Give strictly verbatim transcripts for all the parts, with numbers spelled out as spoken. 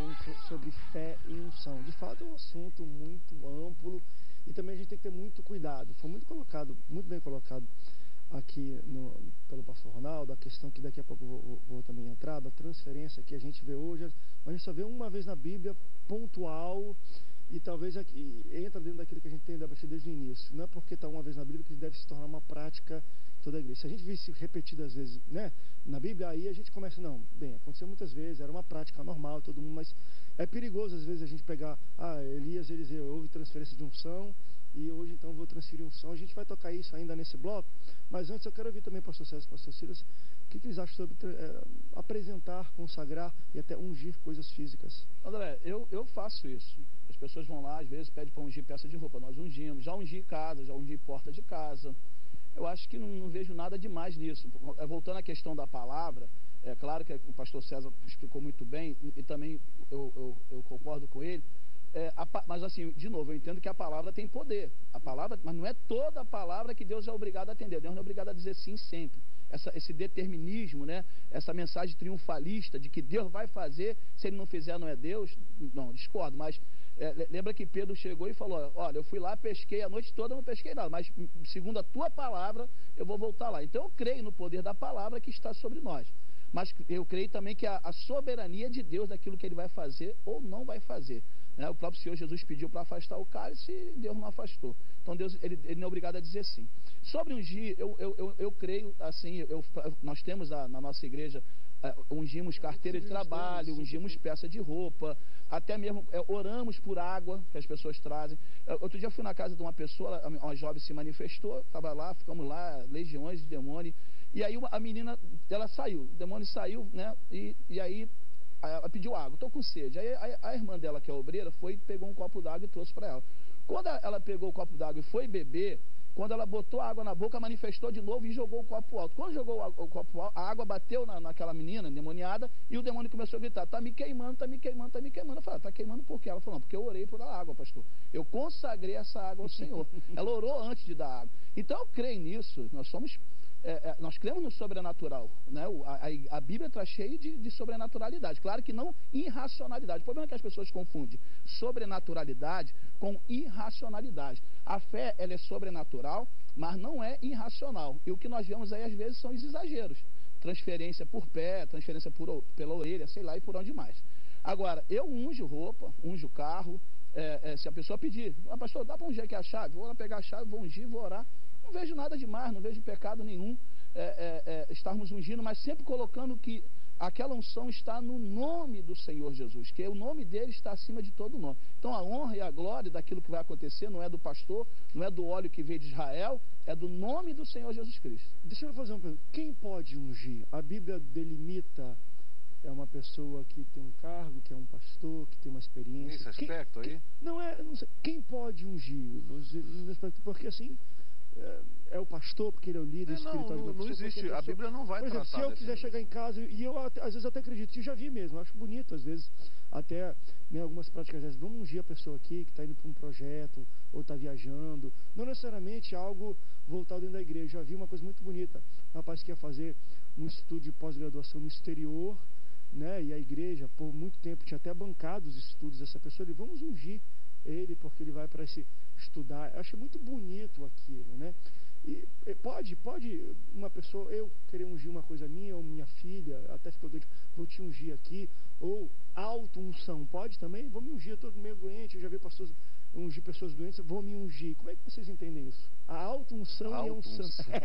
falando so, sobre fé e unção. De fato é um assunto muito amplo e também a gente tem que ter muito cuidado. Foi muito colocado, muito bem colocado aqui no, pelo pastor Ronaldo, a questão que daqui a pouco eu vou, vou, vou também entrar, da transferência que a gente vê hoje, a gente só vê uma vez na Bíblia, pontual, e talvez aqui, entra dentro daquilo que a gente tem desde o início. Não é porque está uma vez na Bíblia que deve se tornar uma prática toda a igreja. Se a gente visse repetidas vezes, né, na Bíblia, aí a gente começa, não, bem, aconteceu muitas vezes, era uma prática normal, todo mundo, mas é perigoso às vezes a gente pegar, ah, Elias, Eliseu, houve transferência de unção, e hoje então vou transferir unção. A gente vai tocar isso ainda nesse bloco, mas antes eu quero ouvir também pastor César e pastor Silas, o que, que eles acham sobre é, apresentar, consagrar e até ungir coisas físicas. André, eu, eu faço isso. As pessoas vão lá, às vezes pedem para ungir peça de roupa, nós ungimos, já ungi casa, já ungi porta de casa. Eu acho que não, não vejo nada demais nisso. Voltando à questão da palavra, é claro que o pastor César explicou muito bem, e também eu, eu, eu concordo com ele. É, a, mas assim, de novo, eu entendo que a palavra tem poder. A palavra, mas não é toda a palavra que Deus é obrigado a atender. Deus não é obrigado a dizer sim sempre. Essa, esse determinismo, né? Essa mensagem triunfalista de que Deus vai fazer, se ele não fizer não é Deus. Não, discordo, mas é, lembra que Pedro chegou e falou, olha, eu fui lá, pesquei a noite toda, não pesquei nada, mas segundo a tua palavra, eu vou voltar lá. Então eu creio no poder da palavra que está sobre nós. Mas eu creio também que a, a soberania de Deus daquilo que ele vai fazer ou não vai fazer. Né? O próprio Senhor Jesus pediu para afastar o cálice e Deus não afastou. Então Deus, ele, ele não é obrigado a dizer sim. Sobre ungir, eu, eu, eu, eu creio, assim, eu, nós temos a, na nossa igreja, uh, ungimos carteira de trabalho, ungimos peça de roupa, até mesmo é, oramos por água que as pessoas trazem. Uh, outro dia eu fui na casa de uma pessoa, uma jovem se manifestou, estava lá, ficamos lá, legiões de demônio. E aí a menina, ela saiu, o demônio saiu, né? E, e aí ela pediu água, estou com sede. Aí a, a irmã dela, que é obreira, foi, pegou um copo d'água e trouxe para ela. Quando ela pegou o copo d'água e foi beber, quando ela botou a água na boca, manifestou de novo e jogou o copo alto. Quando jogou o, o copo alto, a água bateu na, naquela menina endemoniada e o demônio começou a gritar, tá me queimando, tá me queimando, tá me queimando. Eu falei, tá queimando por quê? Ela falou, não, porque eu orei por a água, pastor. Eu consagrei essa água ao Senhor. Ela orou antes de dar água. Então eu creio nisso, nós somos... É, é, nós cremos no sobrenatural, né? a, a, a Bíblia está cheia de, de sobrenaturalidade, claro que não irracionalidade. O problema é que as pessoas confundem sobrenaturalidade com irracionalidade. A fé, ela é sobrenatural, mas não é irracional, e o que nós vemos aí às vezes são os exageros, transferência por pé, transferência por, pela orelha, sei lá, e por onde mais. Agora, eu unjo roupa, unjo carro, é, é, se a pessoa pedir, ah, pastor, dá para ungir aqui a chave? Vou lá pegar a chave, vou ungir, vou orar. Não vejo nada demais, não vejo pecado nenhum é, é, é, estarmos ungindo, mas sempre colocando que aquela unção está no nome do Senhor Jesus, que o nome dele está acima de todo nome. Então a honra e a glória daquilo que vai acontecer não é do pastor, não é do óleo que veio de Israel, é do nome do Senhor Jesus Cristo. Deixa eu fazer uma pergunta, quem pode ungir? A Bíblia delimita, é uma pessoa que tem um cargo, que é um pastor, que tem uma experiência. Nesse aspecto quem, aí? Quem, não é, não sei, quem pode ungir? Porque assim... É, é o pastor, porque ele é o líder é, não, espiritual não, de não existe, a Bíblia não vai Por exemplo, tratar se eu quiser chegar em casa, e eu às vezes até acredito, eu já vi mesmo, eu acho bonito às vezes, até né, algumas práticas dessas, vamos ungir a pessoa aqui que está indo para um projeto, ou está viajando, não necessariamente algo voltado dentro da igreja. Eu já vi uma coisa muito bonita, um rapaz que ia fazer um estudo de pós-graduação no exterior, né, e a igreja por muito tempo tinha até bancado os estudos dessa pessoa, ele, vamos ungir ele porque ele vai para esse estudar. Eu achei muito bonito aquilo, né? E pode, pode uma pessoa, eu querer ungir uma coisa minha ou minha filha, até ficou doido, vou te ungir aqui, ou auto-unção, pode também? Vou me ungir, eu estou meio doente, eu já vi pastores ungir pessoas doentes, vou me ungir. Como é que vocês entendem isso? A auto-unção e a unção.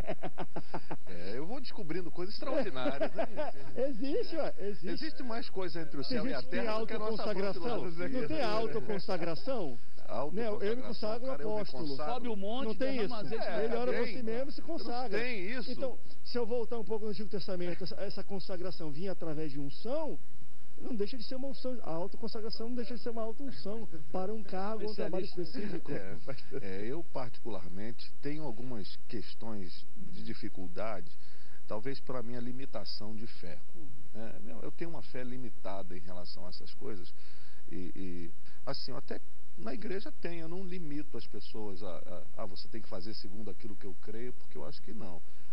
É, eu vou descobrindo coisas extraordinárias. Né? Existe, ué, existe. Existe mais coisa entre o céu e a terra do que a nossa filosofia. Não tem autoconsagração? Né? Eu me consagro apóstolo. Sobe o monte, não tem isso. É, ele ora por si mesmo e se consagra. Não tem isso. Então, se eu voltar um pouco no Antigo Testamento, essa, essa consagração vinha através de unção, não deixa de ser uma unção. A autoconsagração não deixa de ser uma auto-unção para um cargo ou um trabalho específico. É, é, eu, particularmente, tenho algumas questões de dificuldade, talvez pela minha limitação de fé. Uhum. É, eu tenho uma fé limitada em relação a essas coisas. E, e assim, até na igreja tem, eu não limito as pessoas a, a, a você tem que fazer segundo aquilo que eu creio, porque eu acho que não.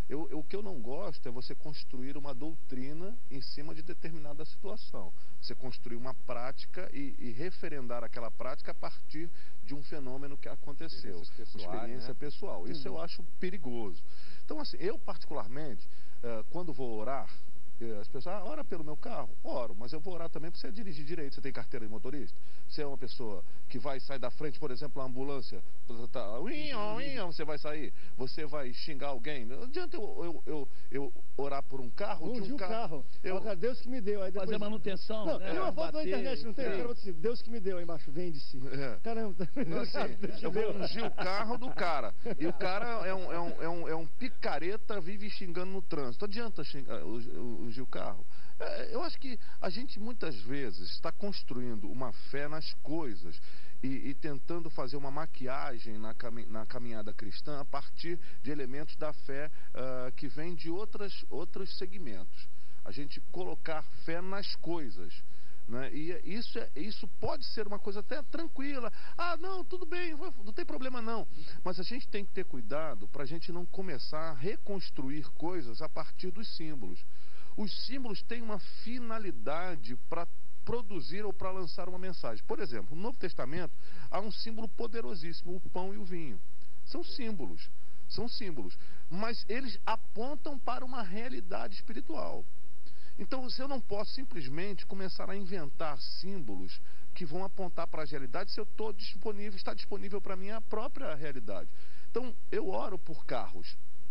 Eu, eu, o que eu não gosto é você construir uma doutrina em cima de determinada situação. Você construir uma prática e, e referendar aquela prática a partir de um fenômeno que aconteceu. Pessoais, experiência né? pessoal. Isso eu acho perigoso. Então, assim, eu particularmente, uh, quando vou orar, as pessoas, ah, ora pelo meu carro, oro, mas eu vou orar também porque você dirigir direito, você tem carteira de motorista, você é uma pessoa que vai sair da frente, por exemplo, a ambulância, tá, uinho, uinho, você vai sair, você vai xingar alguém, não adianta eu, eu, eu, eu orar por um carro, Ungi de um o carro, carro, eu... eu... Deus que me deu, aí depois... fazer manutenção, não, né? tem uma foto bater, na internet, não tem? é. O cara bota assim, Deus que me deu aí embaixo, vende-se. É. Caramba, Não, assim, eu vou ungir o carro do cara. E o cara é um, é um, é um, é um picareta, vive xingando no trânsito. Adianta xingar, ungir o carro? É, eu acho que a gente muitas vezes está construindo uma fé nas coisas e, e tentando fazer uma maquiagem na, cami na caminhada cristã a partir de elementos da fé uh, que vem de outras, outros segmentos. A gente colocar fé nas coisas. Né? E isso, é, isso pode ser uma coisa até tranquila. Ah, não, tudo bem, não tem problema não. Mas a gente tem que ter cuidado para a gente não começar a reconstruir coisas a partir dos símbolos. Os símbolos têm uma finalidade para produzir ou para lançar uma mensagem. Por exemplo, no Novo Testamento há um símbolo poderosíssimo, o pão e o vinho. São símbolos, são símbolos, mas eles apontam para uma realidade espiritual. Então, se eu não posso simplesmente começar a inventar símbolos que vão apontar para a realidade, se eu estou disponível, está disponível para mim a própria realidade. Então, eu oro por carros.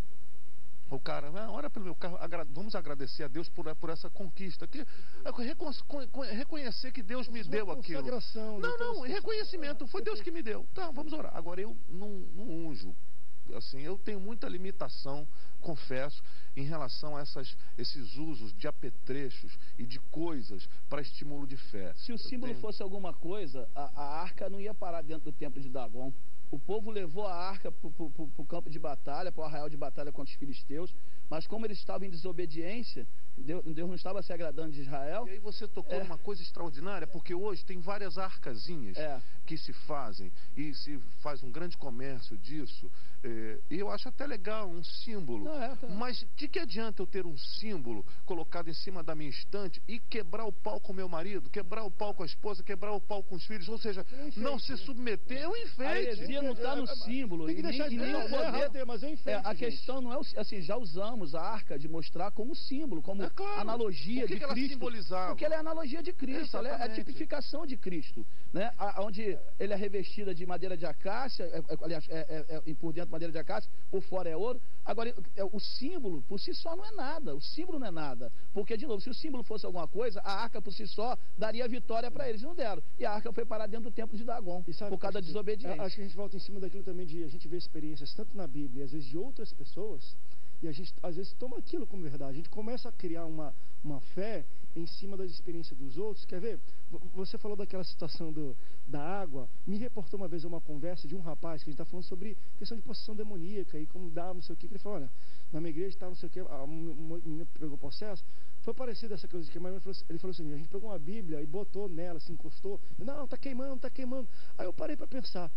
O cara, ah, ora pelo meu carro, agra vamos agradecer a Deus por, por essa conquista. Que, reconhecer que Deus me deu aquilo. Não, não, reconhecimento, foi Deus que me deu. Então, vamos orar. Agora, eu não, não unjo. Assim, eu tenho muita limitação, confesso, em relação a essas, esses usos de apetrechos e de coisas para estímulo de fé. Se o símbolo tenho... fosse alguma coisa, a, a arca não ia parar dentro do templo de Dagon. O povo levou a arca para o campo de batalha, para o arraial de batalha contra os filisteus, mas como eles estavam em desobediência, Deus, Deus não estava se agradando de Israel. E aí você tocou é. numa coisa extraordinária, porque hoje tem várias arcazinhas é. que se fazem, e se faz um grande comércio disso, é, e eu acho até legal, um símbolo. Não, é, tá. Mas de que adianta eu ter um símbolo colocado em cima da minha estante e quebrar o pau com meu marido, quebrar o pau com a esposa, quebrar o pau com os filhos, ou seja, enfeite, não se submeter é um enfeite. A heresia não está no símbolo, tem que e deixar nem, de nem é, o poder. É, mas é um enfeite, é, a gente. questão não é, o, assim, já usamos a arca de mostrar como símbolo, como é claro. analogia o que de que Cristo. Ela simbolizava? Porque ela é a analogia de Cristo, ela é a tipificação de Cristo, né? A, onde ele é revestida de madeira de acácia, é, é, aliás, é, é, é, por dentro madeira de acácia, por fora é ouro. Agora, é, o símbolo por si só não é nada, o símbolo não é nada, porque, de novo, se o símbolo fosse alguma coisa, a arca por si só daria vitória para eles, não deram. E a arca foi parar dentro do templo de Dagon, sabe, por causa da desobediência. Acho que a gente volta em cima daquilo também de a gente ver experiências tanto na Bíblia e às vezes de outras pessoas, e a gente às vezes toma aquilo como verdade. A gente começa a criar uma, uma fé em cima das experiências dos outros. Quer ver? Você falou daquela situação do, da água. Me reportou uma vez uma conversa de um rapaz que a gente está falando sobre questão de possessão demoníaca e como dá, não sei o que. Ele falou, olha, na minha igreja está não sei o que, a menina pegou processo. Foi parecido essa coisa de queimar. Ele falou, ele falou assim, a gente pegou uma Bíblia e botou nela, se encostou. Não, está queimando, está queimando. Aí eu parei para pensar.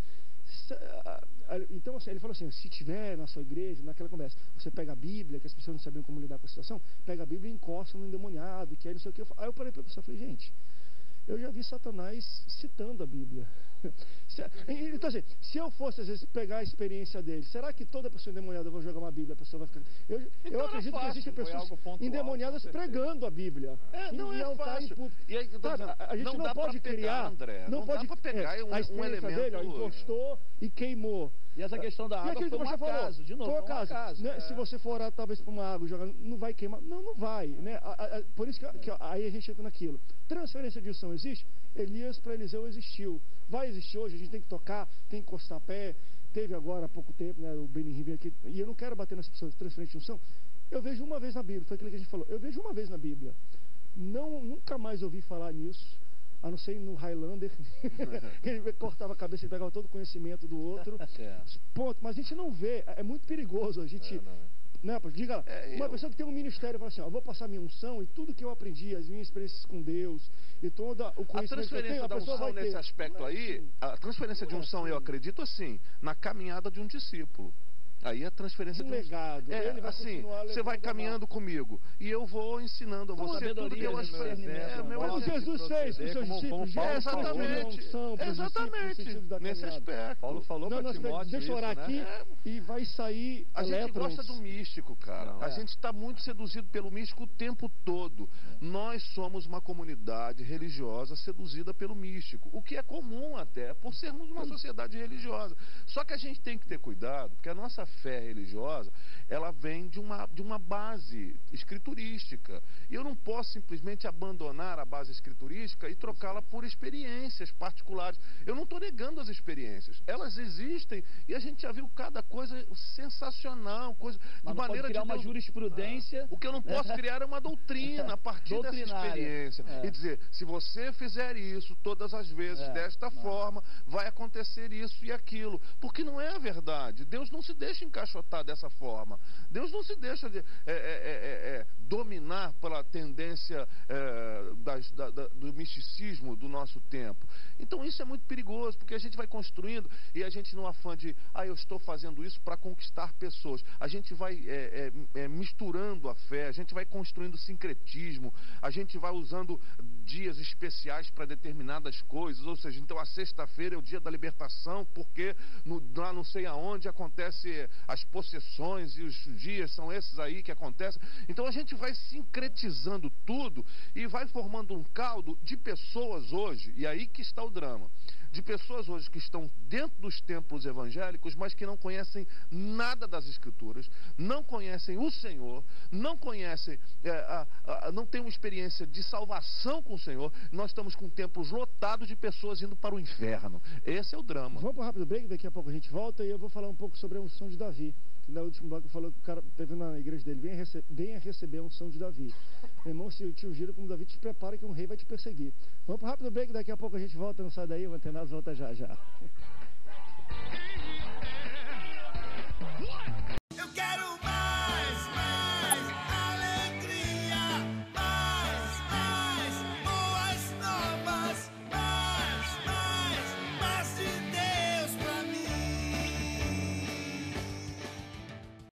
Então, assim, ele falou assim, se tiver na sua igreja, naquela conversa, você pega a Bíblia, que as pessoas não sabiam como lidar com a situação, pega a Bíblia e encosta no endemoniado, que aí não sei o que. Aí eu parei para pensar, falei, gente, eu já vi Satanás citando a Bíblia. Então, assim, se eu fosse, às vezes, pegar a experiência dele, será que toda pessoa endemoniada eu vou jogar uma Bíblia, a pessoa vai ficar... Eu, então eu acredito fácil, que existem pessoas endemoniadas pregando a Bíblia. É, não e é não fácil. Tá em... E aí, Sabe, dizendo, a gente não, não pode pegar, criar... André, não, não pode, dá para pegar é, um, a um elemento... dele, ó, encostou e queimou. E essa questão da água foi um acaso, de novo, foi um acaso. acaso Né? é. Se você for orar talvez para uma água jogar, não vai queimar. Não, não vai. Né? A, a, a, por isso que, que aí a gente entra naquilo. Transferência de unção existe? Elias para Eliseu existiu. Vai existir hoje, a gente tem que tocar, tem que encostar pé. Teve agora há pouco tempo, né, o Benny veio aqui, e eu não quero bater nessa pessoa de transferência de unção. Eu vejo uma vez na Bíblia, foi aquilo que a gente falou. Eu vejo uma vez na Bíblia. Não, nunca mais ouvi falar nisso. A não ser no Highlander, ele cortava a cabeça e pegava todo o conhecimento do outro. É. Ponto. Mas a gente não vê, é muito perigoso a gente. É, né, diga, é, uma eu... pessoa que tem um ministério fala assim, ó, eu vou passar minha unção e tudo que eu aprendi, as minhas experiências com Deus e todo o conhecimento que eu tenho, a da pessoa unção vai nesse ter. aspecto aí, a transferência de unção, eu acredito assim, na caminhada de um discípulo. Aí é transferência de um de um legado. É, Ele vai assim, você vai caminhando comigo e eu vou ensinando a Com você tudo que eu sabedoria, acho. discernimento, É, meu Como exemplo. Jesus fez com os seus como- como discípulos. Paulo Jesus falou, transferiu né? a unção para os discípulos no Exatamente, sentido da nesse caminhada. aspecto. Paulo falou Não, para nós, Timóteo deixa eu isso, orar né? aqui É. e vai sair A gente elétrons. gosta do místico, cara. Não, a é. gente está muito seduzido pelo místico o tempo todo. É. Nós somos uma comunidade religiosa seduzida pelo místico, o que é comum até, por sermos uma sociedade religiosa. Só que a gente tem que ter cuidado, porque a nossa fé religiosa, ela vem de uma, de uma base escriturística. E eu não posso simplesmente abandonar a base escriturística e trocá-la por experiências particulares. Eu não estou negando as experiências. Elas existem e a gente já viu cada coisa sensacional, coisa Mas de não maneira pode criar de uma Deus. jurisprudência. O que eu não posso criar é uma doutrina a partir dessa Doutrinária. experiência. É. E dizer, se você fizer isso todas as vezes, É, desta não. forma, vai acontecer isso e aquilo. Porque não é a verdade. Deus não se deixa encaixotar dessa forma. Deus não se deixa de, é, é, é, é, dominar pela tendência é, das, da, da, do misticismo do nosso tempo. Então isso é muito perigoso, porque a gente vai construindo e a gente no afã de, ah, eu estou fazendo isso para conquistar pessoas. A gente vai é, é, é, misturando a fé, a gente vai construindo sincretismo, a gente vai usando dias especiais para determinadas coisas, ou seja, então a sexta-feira é o dia da libertação, porque no, lá não sei aonde acontece as possessões e os dias são esses aí que acontecem. Então a gente vai sincretizando tudo e vai formando um caldo de pessoas hoje, e aí que está o drama, de pessoas hoje que estão dentro dos templos evangélicos, mas que não conhecem nada das Escrituras, não conhecem o Senhor, não conhecem, é, a, a, não têm uma experiência de salvação com o Senhor. Nós estamos com templos lotados de pessoas indo para o inferno. Esse é o drama. Vamos para um rápido break, daqui a pouco a gente volta e eu vou falar um pouco sobre a unção de Davi. Que na última bloco falou que o cara teve na igreja dele, venha, rece venha receber a unção de Davi. Meu irmão, se te ungir como Davi, te prepara que um rei vai te perseguir. Vamos para um rápido break, daqui a pouco a gente volta, não sai daí, o Antenados volta já já.